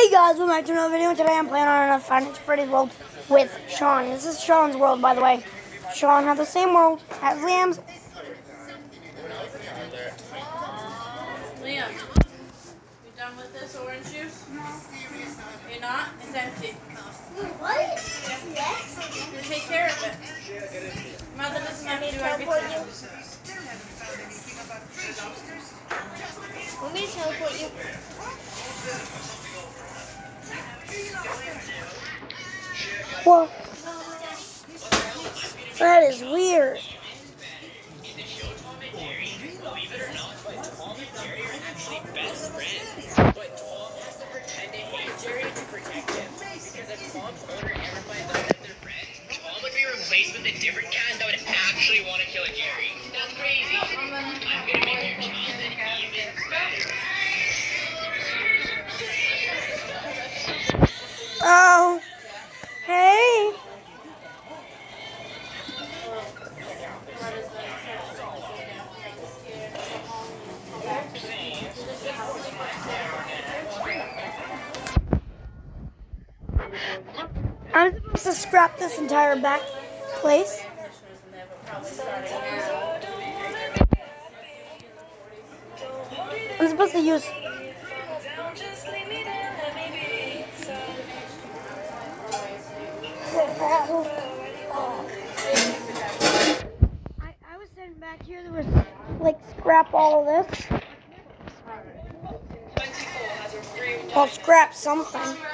Hey guys, welcome back to another video. Today I'm playing on another Five Nights at Freddy's world with Sean. This is Sean's world, by the way. Sean has the same world as Liam's. Liam, you done with this orange juice? No. You're not? It's empty. What? Yes. You take care of it. Mother doesn't have to do everything. Want me to teleport you? Whoa. That is weird. Believe it or not, Tom and Jerry are actually best friends. But Tom has to pretend to hate Jerry to protect him. Because if Tom's owner ever finds out that they're friends, Tom would be replaced with a different cat that would actually want to kill Jerry. That's crazy. I'm gonna make your childhood even better. Oh. Hey. I'm supposed to scrap this entire back place. I'm supposed to use... I was sitting back here, there was like scrap all of this. I'll scrap something.